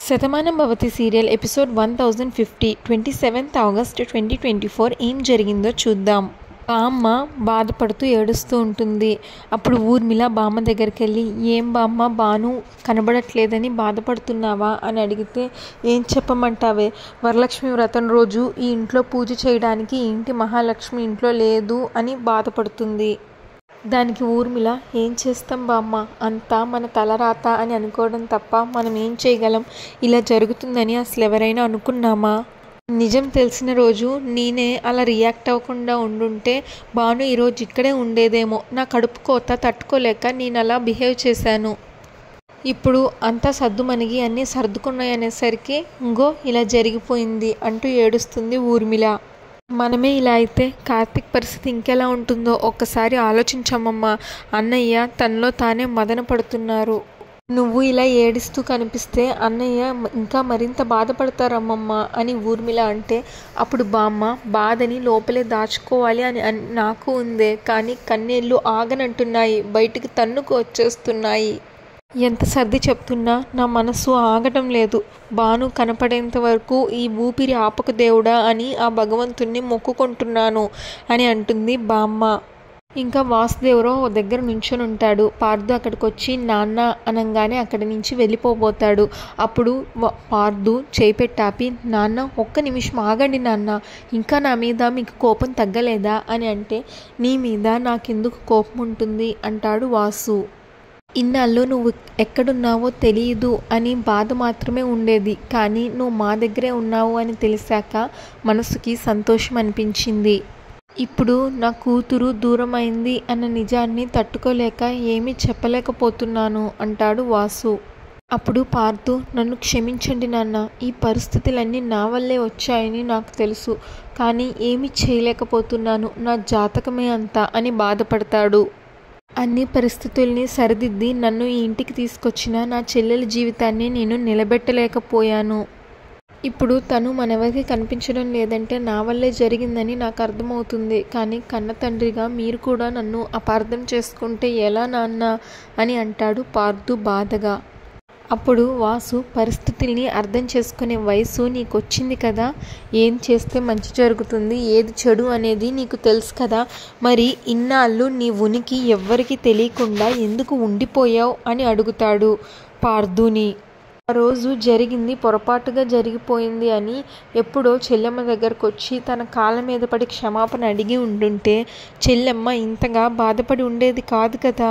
Shatamanam Bhavati serial episode 1050 27th August 2024 ఏం జరిగిందో చూద్దాం. బామ్మ బాధపడుతూ ఏడుస్తూ ఉంటుంది. అప్పుడు ఊర్మిళ బామ్మ దగ్గరికి వెళ్ళి, ఏం బామ్మ బాను కనబడట్లేదని బాధపడుతున్నావా అని అడిగితే, ఏం చెప్పమంటావే, వరలక్ష్మి వ్రతం రోజు ఈ ఇంట్లో పూజ చేయడానికి ఈ ఇంటి మహాలక్ష్మి ఇంట్లో లేదు అని బాధపడుతుంది. దానికి ఊర్మిళ, ఏం చేస్తాం బామ్మ, అంతా మన తలరాత అని అనుకోవడం తప్ప మనం ఏం చేయగలం, ఇలా జరుగుతుందని అసలు ఎవరైనా అనుకున్నామా? నిజం తెలిసిన రోజు నేనే అలా రియాక్ట్ అవ్వకుండా ఉండుంటే బాను ఈరోజు ఇక్కడే ఉండేదేమో. నా కడుపు కోత తట్టుకోలేక నేను అలా బిహేవ్ చేశాను. ఇప్పుడు అంతా సర్దుమణిగి అన్నీ సర్దుకున్నాయనేసరికి ఇంగో ఇలా జరిగిపోయింది అంటూ ఏడుస్తుంది ఊర్మిళ. మనమే ఇలా అయితే కార్తిక్ పరిస్థితి ఇంకెలా ఉంటుందో ఒక్కసారి ఆలోచించమ్మమ్మా. అన్నయ్య తనలో తానే మదన పడుతున్నారు. నువ్వు ఇలా ఏడుస్తూ కనిపిస్తే అన్నయ్య ఇంకా మరింత బాధపడతారమ్మమ్మ అని ఊర్మిళ అంటే, అప్పుడు బామ్మ, బాధని లోపలే దాచుకోవాలి అని నాకు ఉందే, కానీ కన్నీళ్ళు ఆగనంటున్నాయి, బయటికి తన్నుకు వచ్చేస్తున్నాయి. ఎంత సర్ది చెప్తున్నా నా మనసు ఆగటం లేదు. బాను కనపడేంత వరకు ఈ ఊపిరి ఆపక దేవుడా అని ఆ భగవంతుణ్ణి మొక్కుకుంటున్నాను అని అంటుంది బామ్మ. ఇంకా వాసుదేవరావు దగ్గర నుంచొని ఉంటాడు. పార్దు అక్కడికి వచ్చి నాన్న అనగానే అక్కడి నుంచి వెళ్ళిపోబోతాడు. అప్పుడు పార్దు చేపెట్టాపి, నాన్న ఒక్క నిమిషం ఆగండి నాన్న, ఇంకా నా మీద మీకు కోపం తగ్గలేదా అని అంటే, నీ మీద నాకెందుకు కోపం ఉంటుంది అంటాడు వాసు. ఇన్నాళ్ళు నువ్వు ఎక్కడున్నావో తెలియదు అని బాధ మాత్రమే ఉండేది, కానీ నువ్వు మా దగ్గరే ఉన్నావు అని తెలిసాక మనసుకి సంతోషం అనిపించింది. ఇప్పుడు నా కూతురు దూరమైంది అన్న నిజాన్ని తట్టుకోలేక ఏమీ చెప్పలేకపోతున్నాను అంటాడు వాసు. అప్పుడు పార్థు, నన్ను క్షమించండి నాన్న, ఈ పరిస్థితులన్నీ నా వల్లే వచ్చాయని నాకు తెలుసు, కానీ ఏమీ చేయలేకపోతున్నాను, నా జాతకమే అంతా అని బాధపడతాడు. అన్ని పరిస్థితుల్ని సరిదిద్ది నన్ను ఈ ఇంటికి తీసుకొచ్చిన నా చెల్లెల జీవితాన్ని నేను నిలబెట్టలేకపోయాను. ఇప్పుడు తను మనెవరికి కనిపించడం లేదంటే నా వల్లే జరిగిందని నాకు అర్థమవుతుంది, కానీ కన్న తండ్రిగా మీరు కూడా నన్ను అపార్థం చేసుకుంటే ఎలా నాన్న అని అంటాడు పార్థు బాధగా. అప్పుడు వాసు, పరిస్థితుల్ని అర్థం చేసుకునే వయసు నీకు వచ్చింది కదా, ఏం చేస్తే మంచి జరుగుతుంది, ఏది చెడు అనేది నీకు తెలుసు కదా, మరి ఇన్నాళ్ళు నీ ఉనికి ఎవ్వరికి తెలియకుండా ఎందుకు ఉండిపోయావు అని అడుగుతాడు పార్థుని. ఆ రోజు జరిగింది పొరపాటుగా జరిగిపోయింది అని ఎప్పుడో చెల్లెమ్మ దగ్గరకు వచ్చి తన కాళ్ళ మీద పడి క్షమాపణ అడిగి ఉండుంటే చెల్లెమ్మ ఇంతగా బాధపడి ఉండేది కాదు కదా.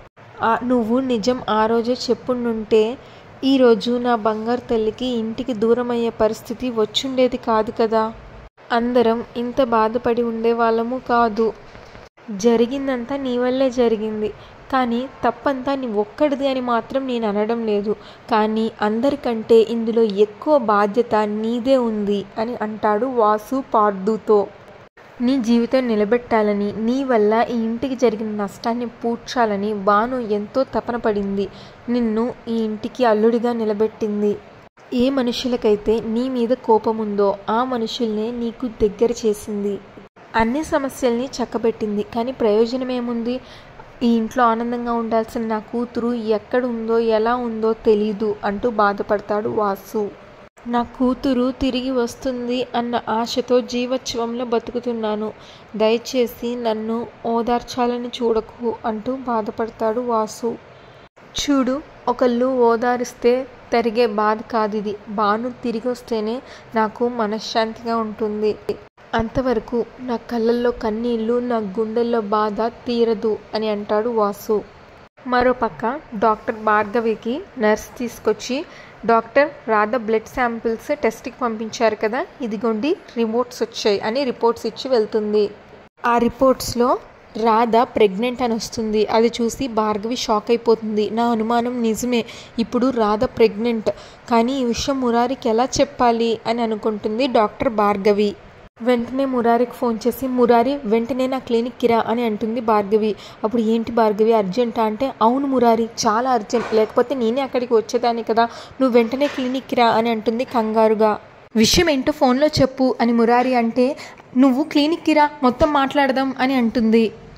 నువ్వు నిజం ఆ రోజే చెప్పుండుంటే ఈరోజు నా బంగారు తల్లికి ఇంటికి దూరం అయ్యే పరిస్థితి వచ్చుండేది కాదు కదా. అందరం ఇంత బాధపడి ఉండేవాళ్ళము కాదు. జరిగిందంతా నీ వల్లే జరిగింది, కానీ తప్పంతా నీ ఒక్కడిది అని మాత్రం నేను అనడం లేదు, కానీ అందరికంటే ఇందులో ఎక్కువ బాధ్యత నీదే ఉంది అని అంటాడు వాసు పార్థుతో. నీ జీవితం నిలబెట్టాలని, నీ వల్ల ఈ ఇంటికి జరిగిన నష్టాన్ని పూడ్చాలని బాను ఎంతో తపన పడింది. నిన్ను ఈ ఇంటికి అల్లుడిగా నిలబెట్టింది. ఏ మనుషులకైతే నీ మీద కోపం ఉందో ఆ మనుషుల్నే నీకు దగ్గర చేసింది. అన్ని సమస్యల్ని చక్కబెట్టింది, కానీ ప్రయోజనం ఏముంది? ఈ ఇంట్లో ఆనందంగా ఉండాల్సిన నా కూతురు ఎక్కడ ఉందో ఎలా ఉందో తెలీదు అంటూ బాధపడతాడు వాసు. నా కూతురు తిరిగి వస్తుంది అన్న ఆశతో జీవోత్సవంలో బతుకుతున్నాను, దయచేసి నన్ను ఓదార్చాలని చూడకు అంటూ బాధపడతాడు వాసు. చూడు, ఒకళ్ళు ఓదారిస్తే తరిగే బాధ కాదిది, బాను తిరిగి వస్తేనే నాకు మనశ్శాంతిగా ఉంటుంది. అంతవరకు నా కళ్ళల్లో కన్నీళ్ళు, నా గుండెల్లో బాధ తీరదు అని అంటాడు వాసు. మరోపక్క డాక్టర్ భార్గవికి నర్స్ తీసుకొచ్చి, డాక్టర్, రాధ బ్లడ్ శాంపిల్స్ టెస్ట్కి పంపించారు కదా, ఇదిగోండి రిపోర్ట్స్ వచ్చాయి అని రిపోర్ట్స్ ఇచ్చి వెళ్తుంది. ఆ రిపోర్ట్స్లో రాధ ప్రెగ్నెంట్ అని వస్తుంది. అది చూసి భార్గవి షాక్ అయిపోతుంది. నా అనుమానం నిజమే, ఇప్పుడు రాధ ప్రెగ్నెంట్, కానీ ఈ విషయం మురారికి ఎలా చెప్పాలి అని అనుకుంటుంది డాక్టర్ భార్గవి. వెంటనే మురారికి ఫోన్ చేసి, మురారి వెంటనే నా క్లినిక్కి రా అని అంటుంది భార్గవి. అప్పుడు ఏంటి భార్గవి, అర్జెంటా అంటే, అవును మురారి చాలా అర్జెంట్, లేకపోతే నేనే అక్కడికి వచ్చేదాన్ని కదా, నువ్వు వెంటనే క్లినిక్కి రా అని అంటుంది కంగారుగా. విషయం ఏంటో ఫోన్లో చెప్పు అని మురారి అంటే, నువ్వు క్లినిక్కి రా మొత్తం మాట్లాడదాం అని అంటుంది.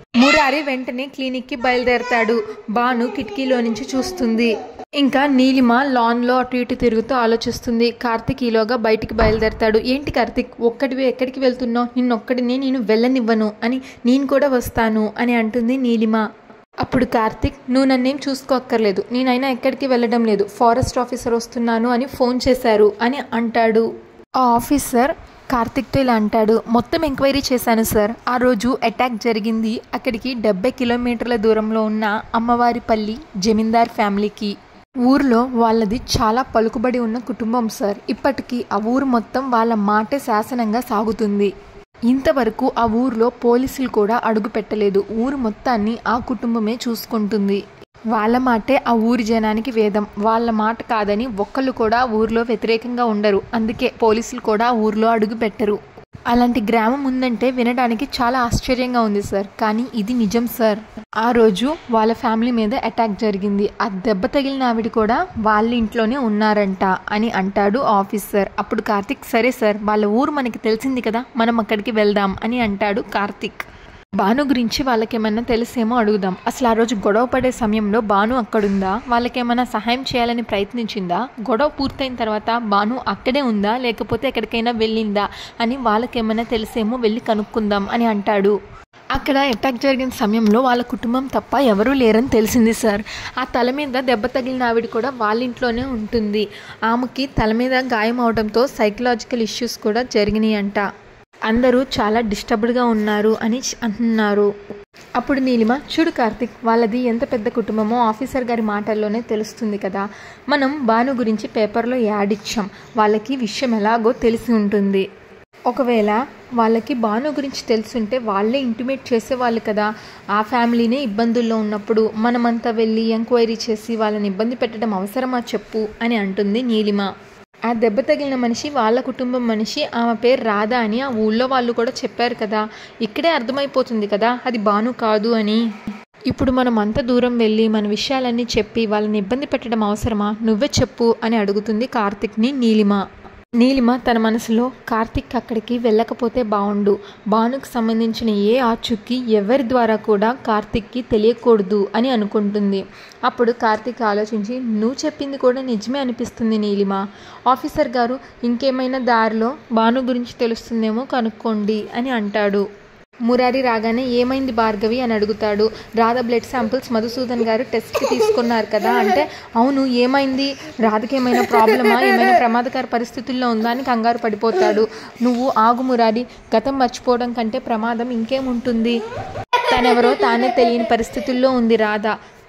మురారి వెంటనే క్లినిక్కి బయలుదేరతాడు. భాను కిటికీలో నుంచి చూస్తుంది. ఇంకా నీలిమ లాన్లో అటు ఇటు తిరుగుతూ ఆలోచిస్తుంది. కార్తిక్ ఈలోగా బయటికి బయలుదేరతాడు. ఏంటి కార్తిక్, ఒక్కడివి ఎక్కడికి వెళ్తున్నావు? నిన్నొక్కడిని నేను వెళ్ళనివ్వను అని, నేను కూడా వస్తాను అని అంటుంది నీలిమ. అప్పుడు కార్తిక్, నువ్వు నన్నేం చూసుకోక్కర్లేదు, నేనైనా ఎక్కడికి వెళ్ళడం లేదు, ఫారెస్ట్ ఆఫీసర్ వస్తున్నాను అని ఫోన్ చేశారు అని అంటాడు. ఆ ఆఫీసర్ కార్తిక్తో ఇలా అంటాడు, మొత్తం ఎంక్వైరీ చేశాను సార్. ఆ రోజు అటాక్ జరిగింది అక్కడికి 70 కిలోమీటర్ల దూరంలో ఉన్న అమ్మవారిపల్లి జమీందార్ ఫ్యామిలీకి. ఊర్లో వాళ్ళది చాలా పలుకుబడి ఉన్న కుటుంబం సార్. ఇప్పటికీ ఆ ఊరు మొత్తం వాళ్ళ మాటే శాసనంగా సాగుతుంది. ఇంతవరకు ఆ ఊర్లో పోలీసులు కూడా అడుగు పెట్టలేదు. ఊరు మొత్తాన్ని ఆ కుటుంబమే చూసుకుంటుంది. వాళ్ళ మాటే ఆ ఊరి జనానికి వేదం. వాళ్ళ మాట కాదని ఒక్కళ్ళు కూడా ఊర్లో వ్యతిరేకంగా ఉండరు. అందుకే పోలీసులు కూడా ఊర్లో అడుగు పెట్టరు. అలాంటి గ్రామం ఉందంటే వినడానికి చాలా ఆశ్చర్యంగా ఉంది సార్, కానీ ఇది నిజం సార్. ఆ రోజు వాళ్ళ ఫ్యామిలీ మీద అటాక్ జరిగింది. ఆ దెబ్బ తగిలిన ఆవిడ కూడా వాళ్ళ ఇంట్లోనే ఉన్నారంట అని అంటాడు ఆఫీసర్. అప్పుడు కార్తిక్, సరే సార్, వాళ్ళ ఊరు మనకి తెలిసింది కదా, మనం అక్కడికి వెళ్దాం అని అంటాడు కార్తిక్. భాను గురించి వాళ్ళకేమన్నా తెలిసేమో అడుగుదాం. అసలు ఆ రోజు గొడవ పడే సమయంలో భాను అక్కడుందా? వాళ్ళకేమైనా సహాయం చేయాలని ప్రయత్నించిందా? గొడవ పూర్తయిన తర్వాత భాను అక్కడే ఉందా లేకపోతే ఎక్కడికైనా వెళ్ళిందా అని వాళ్ళకేమైనా తెలిసేమో వెళ్ళి కనుక్కుందాం అని అంటాడు. అక్కడ అటాక్ జరిగిన సమయంలో వాళ్ళ కుటుంబం తప్ప ఎవరూ లేరని తెలిసింది సార్. ఆ తల మీద దెబ్బ తగిలిన ఆవిడ కూడా వాళ్ళ ఇంట్లోనే ఉంటుంది. ఆమెకి తల మీద గాయం అవడంతో సైకలాజికల్ ఇష్యూస్ కూడా జరిగినాయి అంట. అందరూ చాలా డిస్టర్బ్డ్గా ఉన్నారు అని అంటున్నారు. అప్పుడు నీలిమ, చూడు కార్తిక్, వాళ్ళది ఎంత పెద్ద కుటుంబమో ఆఫీసర్ గారి మాటల్లోనే తెలుస్తుంది కదా. మనం భాను గురించి పేపర్లో యాడ్ ఇచ్చాం. వాళ్ళకి విషయం ఎలాగో తెలిసి ఉంటుంది. ఒకవేళ వాళ్ళకి భాను గురించి తెలుసుంటే వాళ్ళే ఇంటిమేట్ చేసేవాళ్ళు కదా. ఆ ఫ్యామిలీనే ఇబ్బందుల్లో ఉన్నప్పుడు మనమంతా వెళ్ళి ఎంక్వైరీ చేసి వాళ్ళని ఇబ్బంది పెట్టడం అవసరమా చెప్పు అని అంటుంది నీలిమ. ఆ దెబ్బ తగిలిన మనిషి వాళ్ళ కుటుంబం మనిషి, ఆమె పేరు రాధ అని ఆ ఊళ్ళో వాళ్ళు కూడా చెప్పారు కదా. ఇక్కడే అర్థమైపోతుంది కదా అది భాను కాదు అని. ఇప్పుడు మనం అంత దూరం వెళ్ళి మన విషయాలన్నీ చెప్పి వాళ్ళని ఇబ్బంది పెట్టడం అవసరమా? నువ్వే చెప్పు అని అడుగుతుంది కార్తిక్ని నీలిమ. నీలిమ తన మనసులో, కార్తిక్ అక్కడికి వెళ్ళకపోతే బాగుండు, భానుకు సంబంధించిన ఏ ఆచూకీ ఎవరి ద్వారా కూడా కార్తిక్కి తెలియకూడదు అని అనుకుంటుంది. అప్పుడు కార్తిక్ ఆలోచించి, నువ్వు చెప్పింది కూడా నిజమే అనిపిస్తుంది నీలిమ. ఆఫీసర్ గారు, ఇంకేమైనా దారిలో భాను గురించి తెలుస్తుందేమో కనుక్కోండి అని అంటాడు. మురారి రాగానే ఏమైంది భార్గవి అని అడుగుతాడు. రాధ బ్లడ్ శాంపిల్స్ మధుసూదన్ గారు టెస్ట్కి తీసుకున్నారు కదా అంటే, అవును ఏమైంది, రాధకి ఏమైనా ప్రాబ్లమా, ఏమైనా ప్రమాదకర పరిస్థితుల్లో ఉందా అని కంగారు పడిపోతాడు. నువ్వు ఆగు మురారి, గతం మర్చిపోవడం కంటే ప్రమాదం ఇంకేముంటుంది. తనెవరో తానే తెలియని పరిస్థితుల్లో ఉంది రాధ.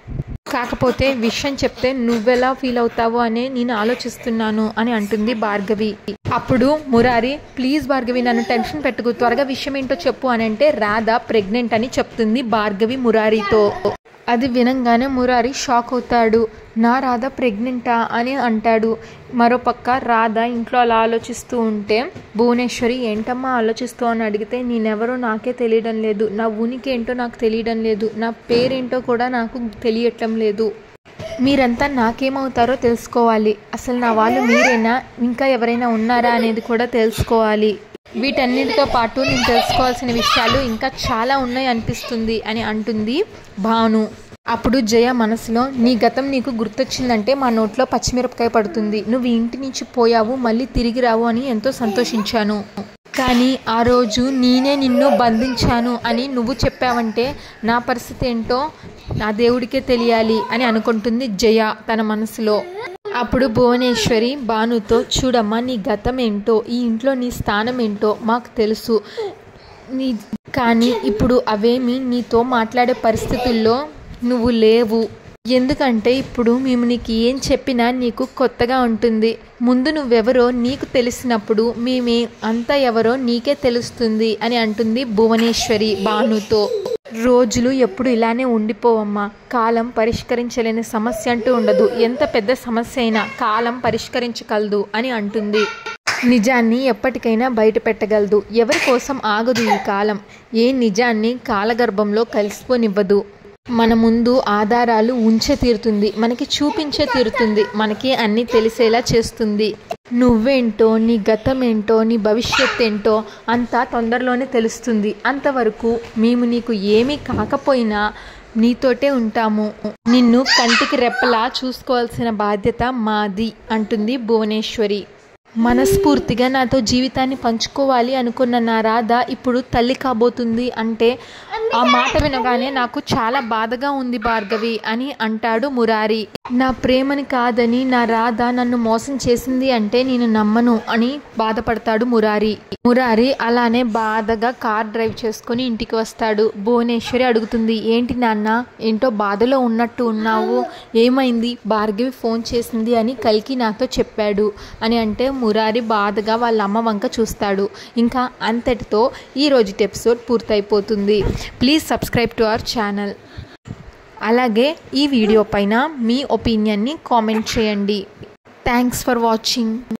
కాకపోతే విషయం చెప్తే నువ్వెలా ఫీల్ అవుతావు అనే నేను ఆలోచిస్తున్నాను అని అంటుంది భార్గవి. అప్పుడు మురారి, ప్లీజ్ భార్గవి, నన్ను టెన్షన్ పెట్టుకు, త్వరగా విషయం ఏంటో చెప్పు అని అంటే, రాధ ప్రెగ్నెంట్ అని చెప్తుంది భార్గవి మురారితో. అది వినంగానే మురారి షాక్ అవుతాడు. నా రాధ ప్రెగ్నెంటా అని అంటాడు. మరోపక్క రాధ ఇంట్లో అలా ఆలోచిస్తూ ఉంటే భువనేశ్వరి, ఏంటమ్మా ఆలోచిస్తూ అని అడిగితే, నేనెవరో నాకే తెలియడం లేదు, నా ఉనికి ఏంటో నాకు తెలియడం లేదు, నా పేరేంటో కూడా నాకు తెలియటం లేదు, మీరంతా నాకేమవుతారో తెలుసుకోవాలి, అసలు నా వాళ్ళు మీరేనా, ఇంకా ఎవరైనా ఉన్నారా అనేది కూడా తెలుసుకోవాలి, వీటన్నిటితో పాటు నేను తెలుసుకోవాల్సిన విషయాలు ఇంకా చాలా ఉన్నాయి అనిపిస్తుంది అని అంటుంది భాను. అప్పుడు జయ మనసులో, నీ గతం నీకు గుర్తొచ్చిందంటే మా నోట్లో పచ్చిమిరపకాయ పడుతుంది, నువ్వు ఇంటి నుంచి పోయావు మళ్ళీ తిరిగి రావు అని ఎంతో సంతోషించాను, కానీ ఆ రోజు నేనే నిన్ను బంధించాను అని నువ్వు చెప్పావంటే నా పరిస్థితి ఏంటో నా దేవుడికే తెలియాలి అని అనుకుంటుంది జయ తన మనసులో. అప్పుడు భువనేశ్వరి భానుతో, చూడమ్మా, నీ గతం ఏంటో, ఈ ఇంట్లో నీ స్థానం ఏంటో మాకు తెలుసు, కానీ ఇప్పుడు అవేమి నీతో మాట్లాడే పరిస్థితుల్లో నువ్వు లేవు. ఎందుకంటే ఇప్పుడు మేము నీకు ఏం చెప్పినా నీకు కొత్తగా ఉంటుంది. ముందు నువ్వెవరో నీకు తెలిసినప్పుడు మేమే అంతా ఎవరో నీకే తెలుస్తుంది అని అంటుంది భువనేశ్వరి భానుతో. రోజులు ఎప్పుడు ఇలానే ఉండిపోవమ్మా, కాలం పరిష్కరించలేని సమస్య అంటూ ఉండదు, ఎంత పెద్ద సమస్య అయినా కాలం పరిష్కరించగలదు అని అంటుంది. నిజాన్ని ఎప్పటికైనా బయట పెట్టగలదు, ఎవరి కోసం ఆగదు ఈ కాలం, ఏ నిజాన్ని కాలగర్భంలో కలిసిపోనివ్వదు, మన ముందు ఆధారాలు ఉంచే తీరుతుంది, మనకి చూపించే తీరుతుంది, మనకి అన్నీ తెలిసేలా చేస్తుంది. నువ్వేంటో, నీ గతం ఏంటో, నీ భవిష్యత్ ఏంటో అంతా తొందరలోనే తెలుస్తుంది. అంతవరకు మేము నీకు ఏమీ కాకపోయినా నీతోటే ఉంటాము. నిన్ను కంటికి రెప్పలా చూసుకోవాల్సిన బాధ్యత మాది అంటుంది భువనేశ్వరి. మనస్ఫూర్తిగా నాతో జీవితాన్ని పంచుకోవాలి అనుకున్న నా రాధ ఇప్పుడు తల్లి కాబోతుంది అంటే ఆ మాట వినగానే నాకు చాలా బాధగా ఉంది భార్గవి అని అంటాడు మురారి. నా ప్రేమని కాదని నా రాధ నన్ను మోసం చేసింది అంటే నేను నమ్మను అని బాధపడతాడు మురారి. మురారి అలానే బాధగా కార్ డ్రైవ్ చేసుకుని ఇంటికి వస్తాడు. భువనేశ్వరి అడుగుతుంది, ఏంటి నాన్న ఏంటో బాధలో ఉన్నట్టు ఉన్నావు, ఏమైంది? భార్గవి ఫోన్ చేసింది అని కల్కి నాతో చెప్పాడు అని అంటే మురారి బాధగా వాళ్ళ అమ్మ వంక చూస్తాడు. ఇంకా అంతటితో ఈరోజు ఎపిసోడ్ పూర్తయిపోతుంది. Please subscribe to our channel. అలాగే ఈ వీడియో పైన మీ ఒపీనియన్ని కామెంట్ చేయండి. Thanks for watching.